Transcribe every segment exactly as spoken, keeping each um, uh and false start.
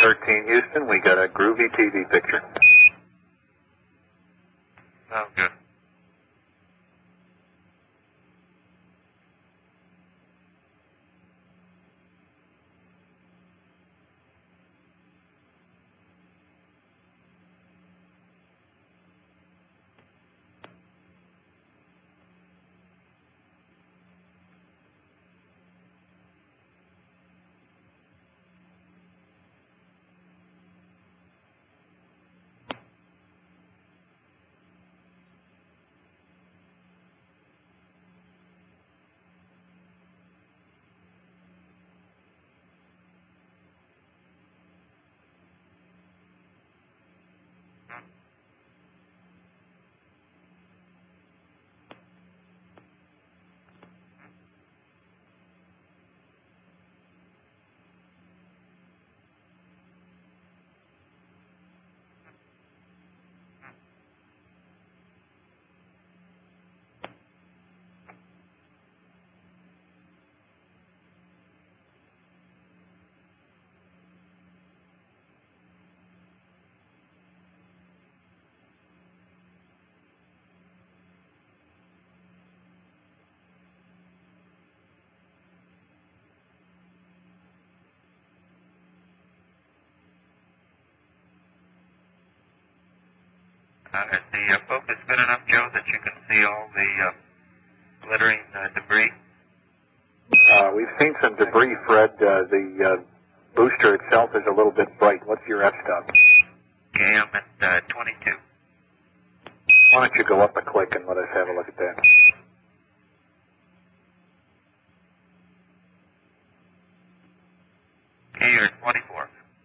thirteen Houston, we got a groovy T V picture. Oh, good. Uh, is the uh, focus good enough, Joe, that you can see all the uh, glittering uh, debris? Uh, we've seen some debris, Fred. Uh, the uh, booster itself is a little bit bright. What's your f-stop? Okay, I'm at uh, twenty-two. Why don't you go up a click and let us have a look at that? Okay, you're at twenty-four.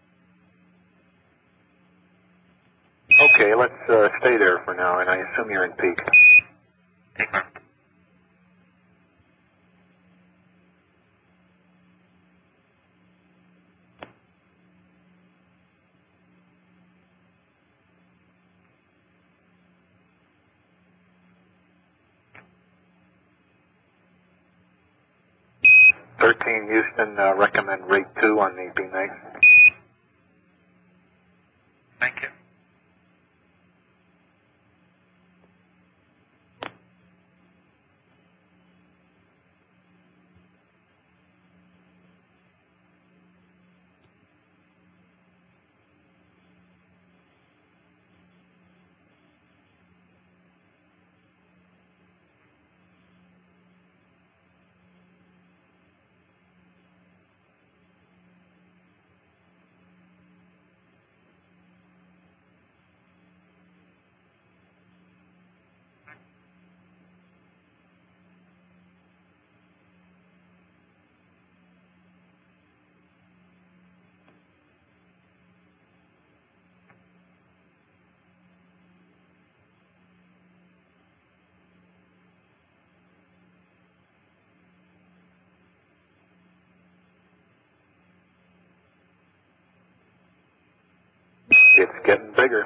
Okay, let's uh, stay there for now, and I assume you're in peak. Take care. thirteen Houston, uh, recommend rate two on the Be Nice. Thank you. It's getting bigger.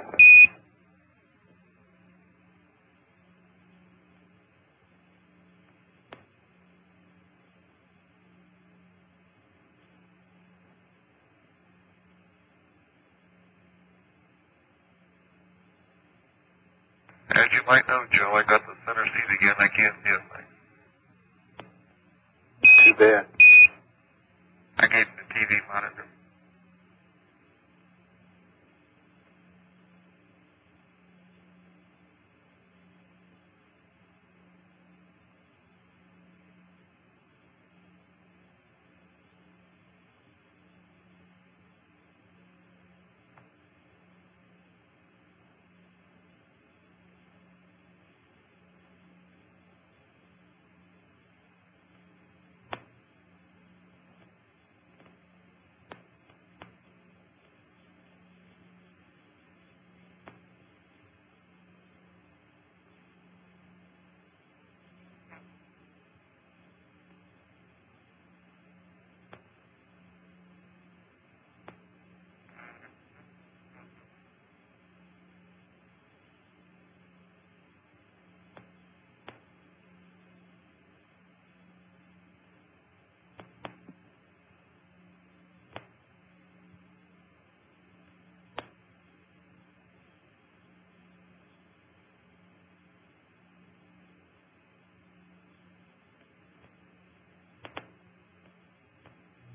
As you might know, Joe, I got the center seat again. I can't see a thing. Too bad. I gave him the T V monitor.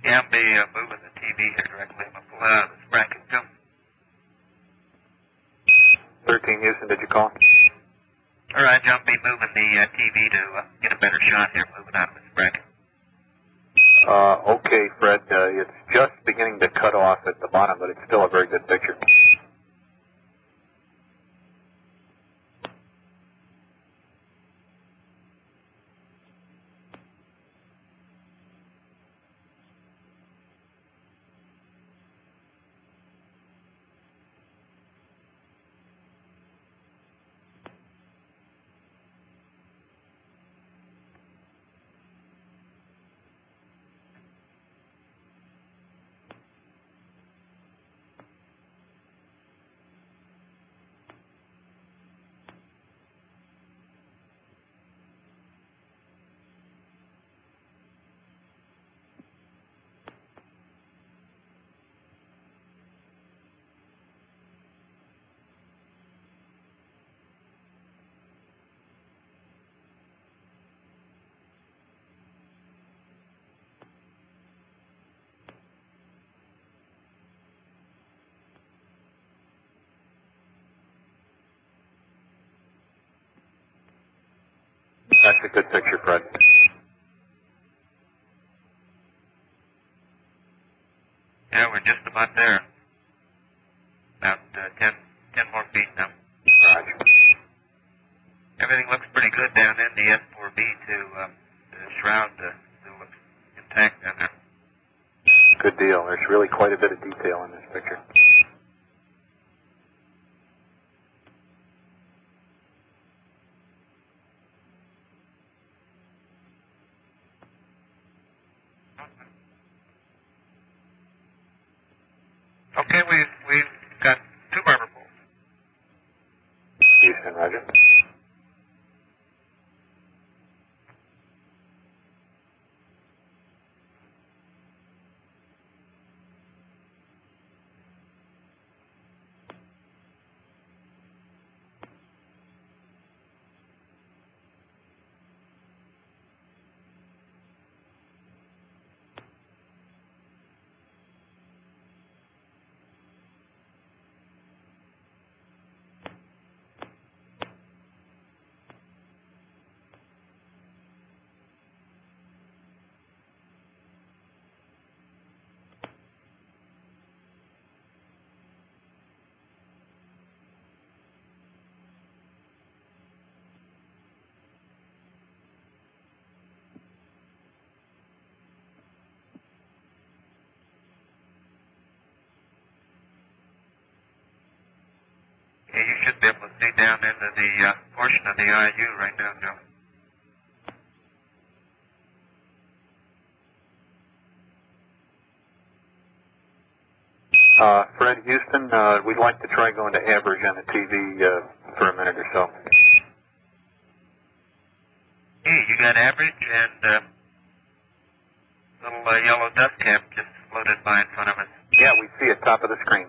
Yeah, I'll be uh, moving the T V here directly. I'm going to pull it out of this bracket too. thirteen Houston, did you call? All right, I'll be moving the uh, T V to uh, get a better shot here, moving out of this bracket. Uh, okay, Fred, uh, it's just beginning to cut off at the bottom, but it's still a very good picture. That's a good picture, Fred. Yeah, we're just about there. About uh, ten, ten more feet now. Roger. Everything looks pretty good down in the S four B too. Uh, the shroud uh, still looks intact down there. Good deal. There's really quite a bit of detail in this picture. Okay, we've, we've got two barber poles. Houston, roger. Yeah, you should be able to see down into the uh, portion of the I U right now, Joe. Uh, Fred, Houston, uh, we'd like to try going to average on the T V uh, for a minute or so. Hey, you got average and uh, little uh, yellow dust cap just floated by in front of us. Yeah, we see it top of the screen.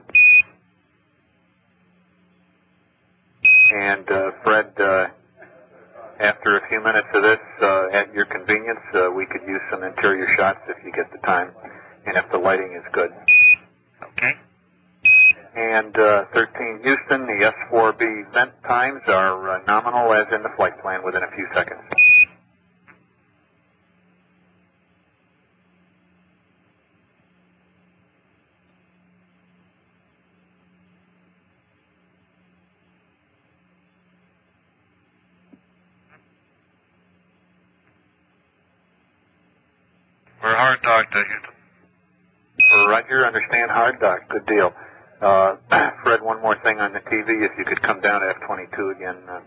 And uh, Fred, uh, after a few minutes of this, uh, at your convenience, uh, we could use some interior shots if you get the time, and if the lighting is good. Okay. And uh, thirteen Houston, the S four B vent times are uh, nominal as in the flight plan within a few seconds. We're hard dog to Houston. Roger, understand hard dock, good deal. Uh, Fred, one more thing on the T V, if you could come down to F twenty-two again. Uh,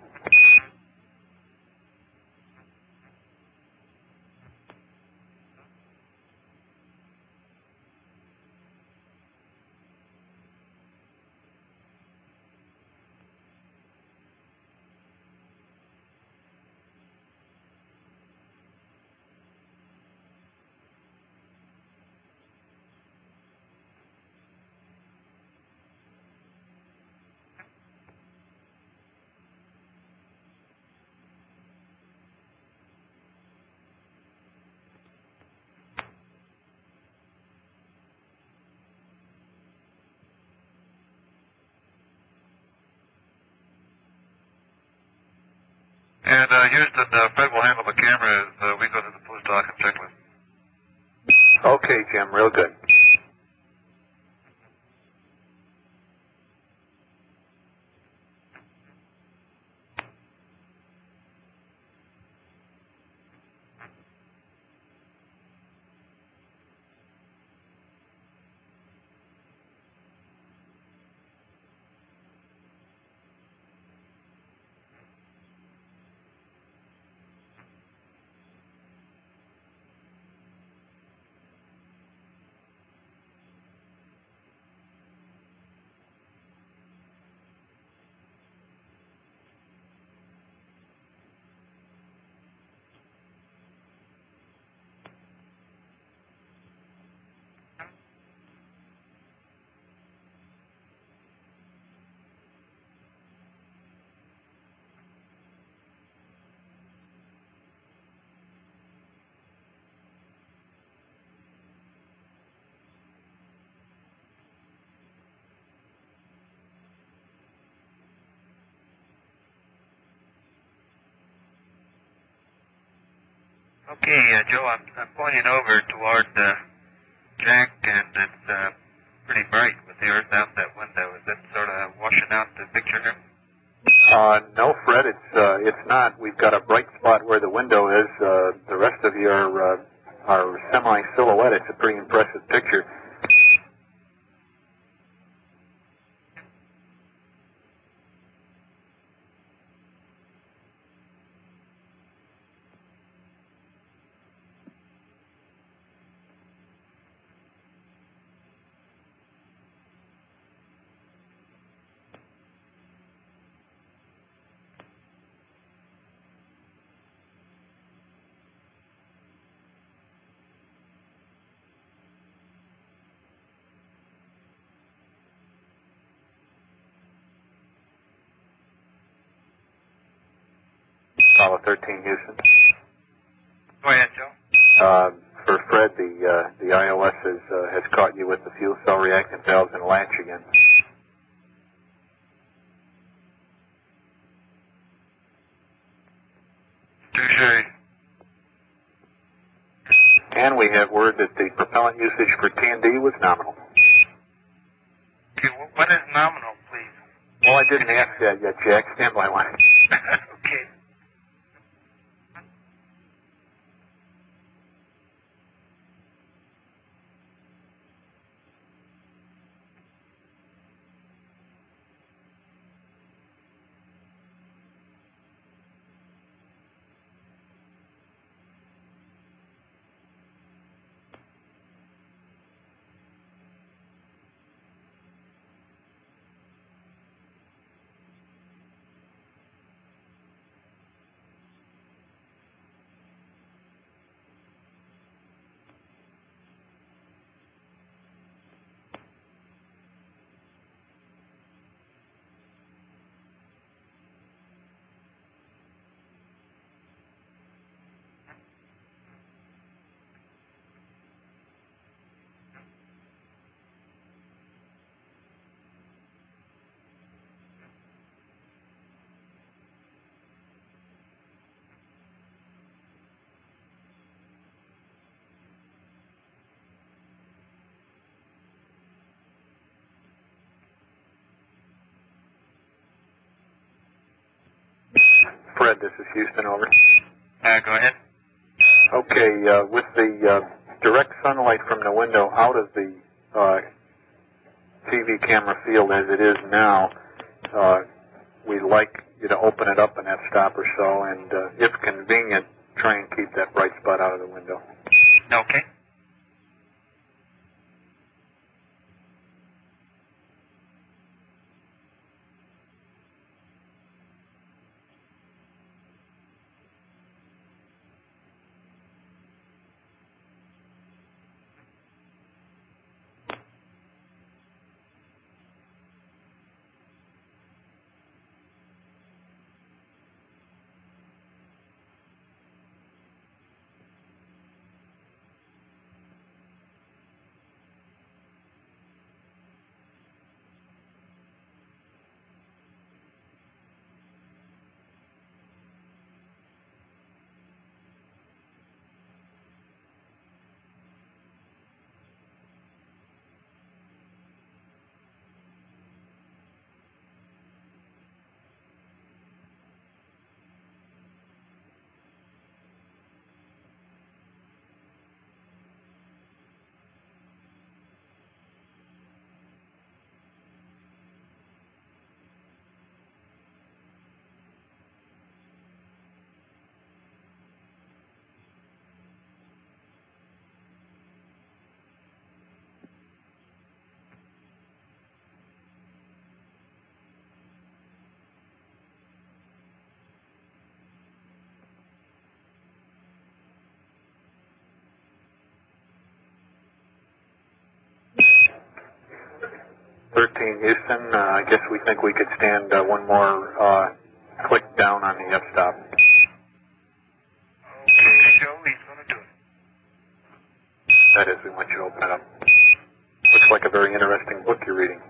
And uh, Houston, uh, Fred will handle the camera as uh, we go to the post doc and checklist. Okay, Jim, real good. Okay, uh, Joe, I'm, I'm pointing over toward uh, Jack, and it's uh, pretty bright with the earth out that window. Is that sort of washing out the picture here? Uh, no, Fred, it's uh, it's not. We've got a bright spot where the window is. Uh, the rest of you are, uh, are semi-silhouette. It's a pretty impressive picture. Apollo thirteen, Houston. Go ahead, Joe. Uh, for Fred, the uh, the I O S has uh, has caught you with the fuel cell reactant valves and latch again. Touche. And we have word that the propellant usage for T and D was nominal. Okay, wh- what is nominal, please? Well, I didn't ask that yet, Jack. Stand by one. Okay. Fred, this is Houston, over. Uh, go ahead. Okay, uh, with the uh, direct sunlight from the window out of the uh, T V camera field as it is now, uh, we'd like you to open it up in that stop or so, and uh, if convenient, try and keep that bright spot out of the window. Okay. seventeen Houston. Uh, I guess we think we could stand uh, one more uh, click down on the f-stop. Okay, Joe, he's going to do it. That is, we want you to open it up. Looks like a very interesting book you're reading.